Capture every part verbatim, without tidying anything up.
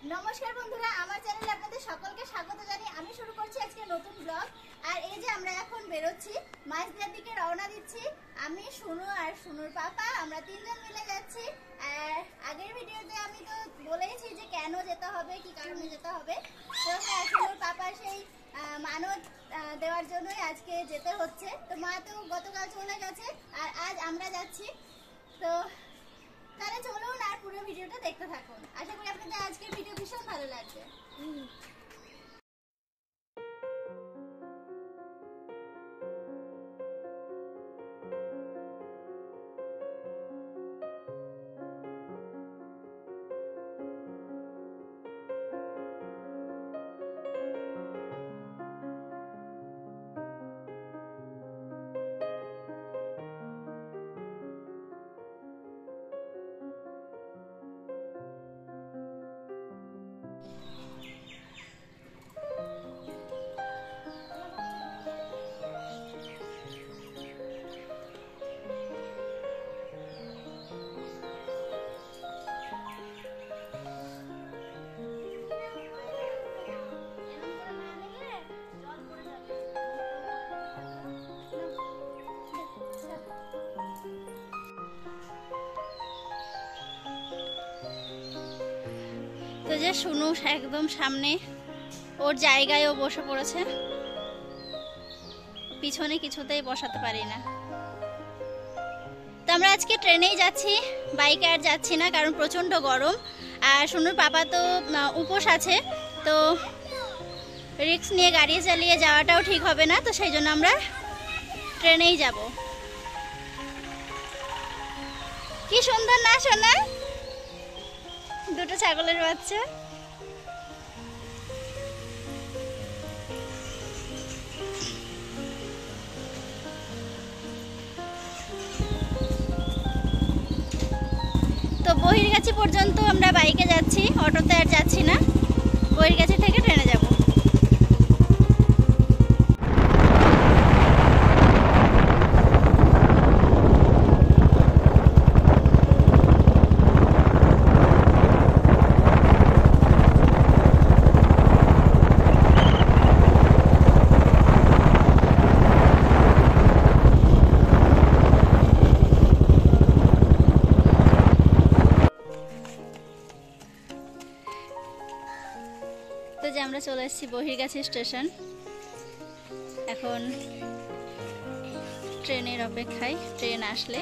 नमस्कार बंधुरा आमार चैनेले आपनादेर सकलके स्वागत जानिये आमि शुरू करछि आजके नतुन ब्लग। और এই যে আমরা এখন বেরোচ্ছি মাঝদিয়ার দিকে রওনা দিচ্ছি। আমি শুনু আর শুনুর পাপা আমরা তিনজন মিলে যাচ্ছি। আর আগের ভিডিওতে আমি তো বলেইছি যে কেন যেতে হবে কি কারণে যেতে হবে। তো হ্যাঁ শুনুর পাপা সেই মানত দেওয়ার জন্যই আজকে যেতে হচ্ছে। তো মা তো গতকাল চলে গেছে আর আজ আমরা যাচ্ছি। তো তাহলে চলুন আর পুরো ভিডিওটা দেখতে থাকুন। আশা করি আপনাদের আজকের ভিডিও ভীষণ ভালো লাগবে। তো যে শুনু একদম সামনে ওর জায়গায় ও বসে পড়েছে, পিছনে কিছুতেই বসাতে পারি না। তো আমরা আজকে ট্রেনেই যাচ্ছি, বাইকে আর যাচ্ছি না কারণ প্রচন্ড গরম। আর শুনুর পাপা তো উপোস আছে, তো রিস্ক নিয়ে গাড়ি চালিয়ে যাওয়াটাও ঠিক হবে না। তো সেই জন্য আমরা ট্রেনেই যাব। কি সুন্দর না সোনা, দুটো ছাগলের বাচ্চা। তো বহিরগাছি পর্যন্ত আমরা বাইকে যাচ্ছি, অটোতে আর যাচ্ছি না। বহিরগাছি থেকে ট্রেনে যাব। তো যে আমরা চলে এসেছি বহিরগাছি স্টেশন। এখন ট্রেনের অপেক্ষায়, ট্রেন আসলে।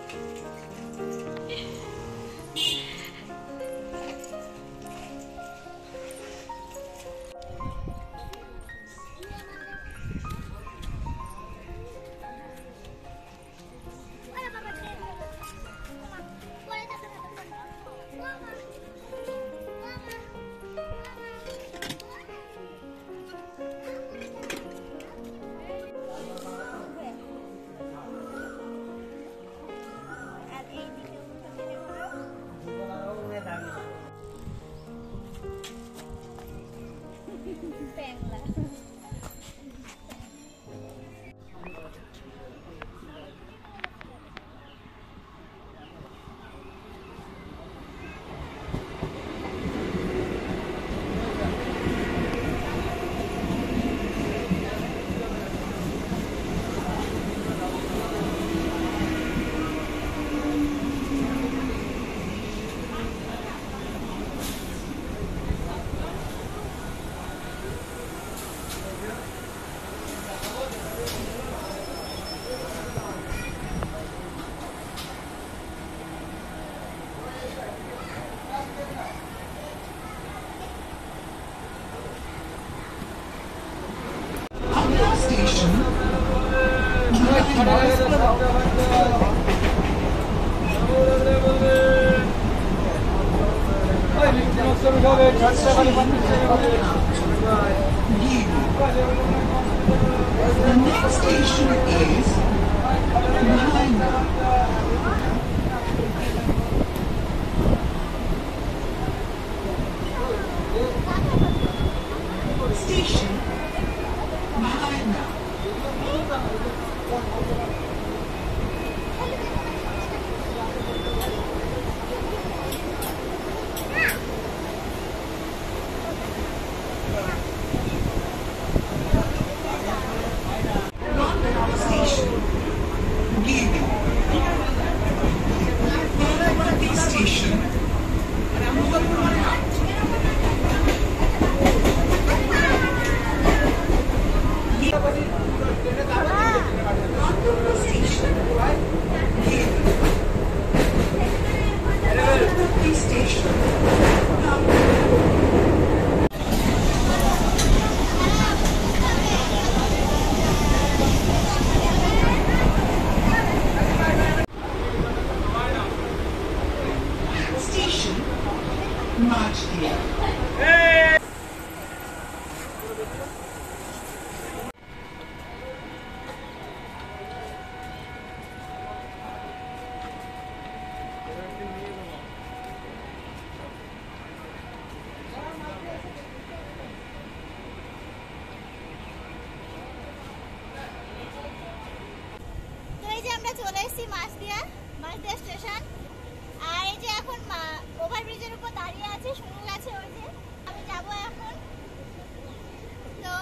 Bengal. The next station is Bengal. Station Bengal. চলে এসেছি মাছদিয়া মাছদিয়া স্টেশন। আর এই যে এখন ওভারব্রিজের উপর দাঁড়িয়ে আছি, শুনু গেছে ওই যে আমি যাবো এখন। তো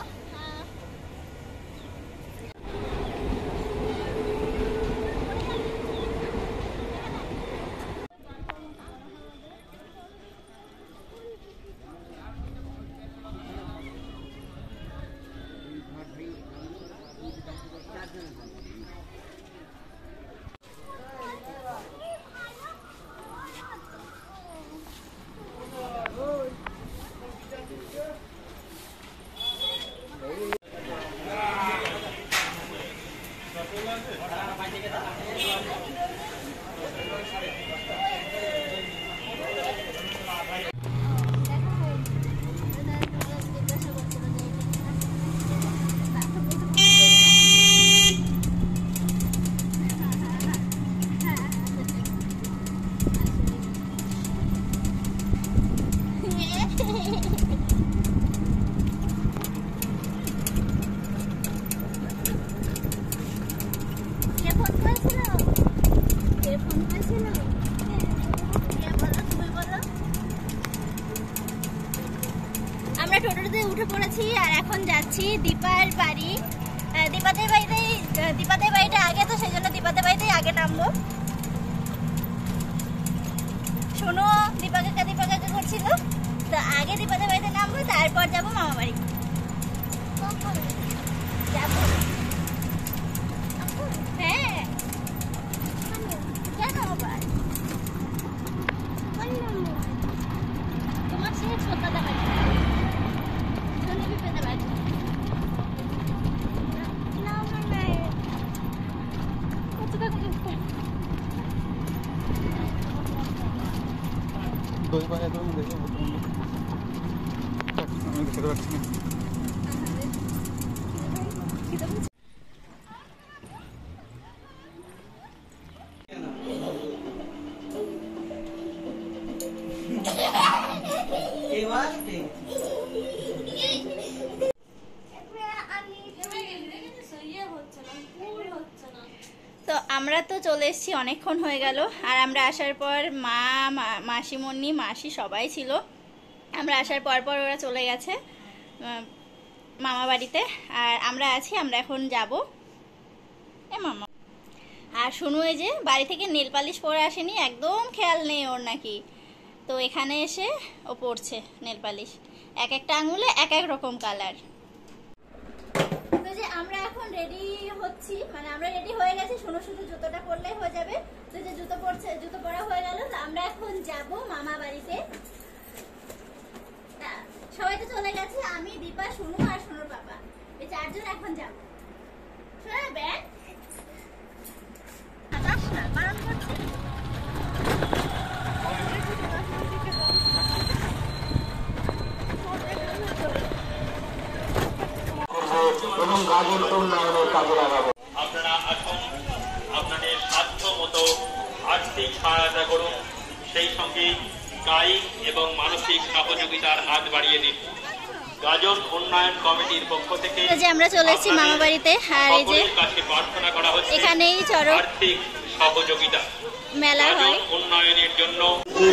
আমরা টোটোতে উঠে পড়েছি আর এখন যাচ্ছি দীপার বাড়ি। দীপাদের বাড়িতেই দীপাদের বাড়িটা আগে, তো সেই জন্য দীপাদের বাড়িতেই আগে নামবো। শোনো দীপাকে দীপাকে করছিল, তো আগে দীপাদের বাড়িতে নামবো, তারপর যাবো মামা বাড়ি। যাবো হ্যাঁ কেন আবার তোমার সে ছোটটা বাড়ি পেতে বাড়ি দই পায়ে তো দেখে আমি দেখতে পাচ্ছি না। তো আমরা তো চলে এসেছি, অনেকক্ষণ হয়ে গেল। আর আমরা আসার পর মা মাসিমণি মাসি সবাই ছিল। আমরা আসার পর পর ওরা চলে গেছে মামা বাড়িতে, আর আমরা আছি। আমরা এখন যাব এ মামা। আর শুনু এই যে বাড়ি থেকে নেল পালিশ পরে আসেনি, একদম খেয়াল নেই ওর নাকি। তো এখানে এসে ও পড়ছে নেল পালিশ, এক একটা আঙুলে এক এক রকম কালার। তো যে আমরা এখন রেডি হচ্ছি, মানে আমরা রেডি হয়ে গেছি, শুনো শুধু জুতোটা পরলেই হয়ে যাবে। তো যে জুতো পরছে, জুতো পরা হয়ে গেল। তো আমরা এখন যাব মামা বাড়িতে। সবাই তো চলে গেছে, আমি দীপা শুনু আর শুনুর বাবা, এই চারজন এখন যাব। শোনা ব্যাগ আকাশ না বারণ করছে। আপনারা এখন আপনাদের সাধ্য মতো আর্থিক সহায়তা করুন, সেই সঙ্গে কায়িক এবং মানসিক সহযোগিতার হাত বাড়িয়ে দিন। গাজন উন্নয়ন কমিটির পক্ষ থেকে যে আমরা চলে এসেছি মামা বাড়িতে। আর এই যে কাছে প্রার্থনা করা হচ্ছে এখানেই চরক আর্থিক সহযোগিতা মেলা হয় উন্নয়নের জন্য।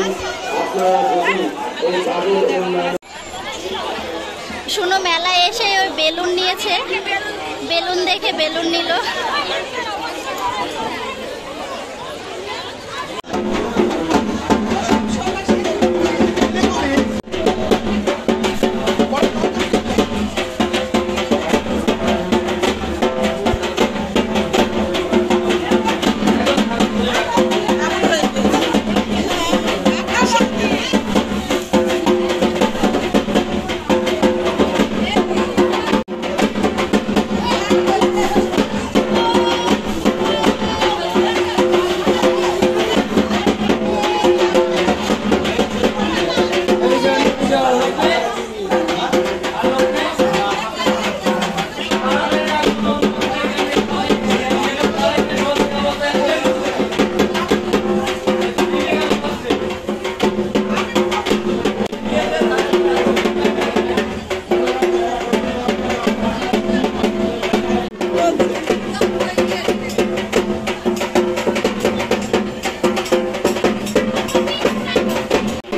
শুনো মেলায় এসে ওই বেলুন নিয়েছে, বেলুন দেখে বেলুন নিল।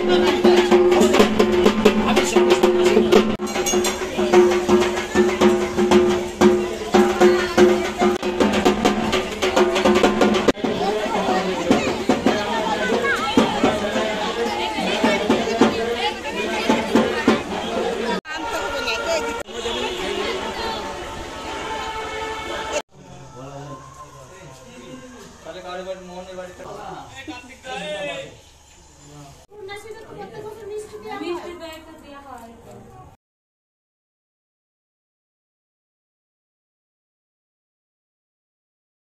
মিষ্টি দেয় দেওয়া হয়।